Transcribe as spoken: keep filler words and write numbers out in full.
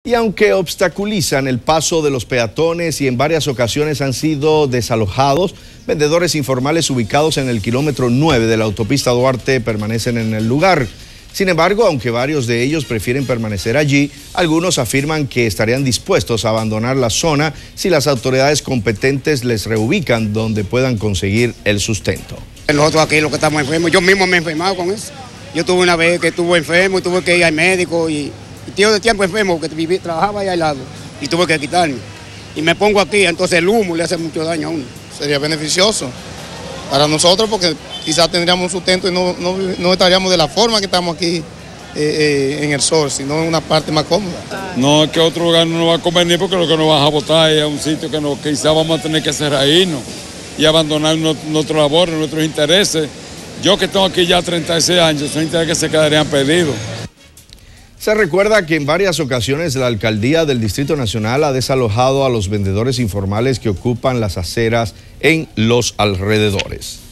Y aunque obstaculizan el paso de los peatones y en varias ocasiones han sido desalojados, vendedores informales ubicados en el kilómetro nueve de la autopista Duarte permanecen en el lugar. Sin embargo, aunque varios de ellos prefieren permanecer allí, algunos afirman que estarían dispuestos a abandonar la zona si las autoridades competentes les reubican donde puedan conseguir el sustento. Nosotros aquí los que estamos enfermos, yo mismo me he enfermado con eso. Yo tuve una vez que estuve enfermo y tuve que ir al médico y, y tío de tiempo enfermo, que viví, trabajaba ahí al lado y tuve que quitarme. Y me pongo aquí, entonces el humo le hace mucho daño a uno. Sería beneficioso para nosotros porque quizás tendríamos un sustento y no, no, no estaríamos de la forma que estamos aquí eh, eh, en el sol, sino en una parte más cómoda. No, es que otro lugar no nos va a convenir porque lo que nos va a botar es a un sitio que no, quizás vamos a tener que hacer irnos y abandonar nuestros labores, nuestros intereses. Yo que tengo aquí ya treinta y seis años, son intereses que se quedarían perdidos. Se recuerda que en varias ocasiones la alcaldía del Distrito Nacional ha desalojado a los vendedores informales que ocupan las aceras en los alrededores.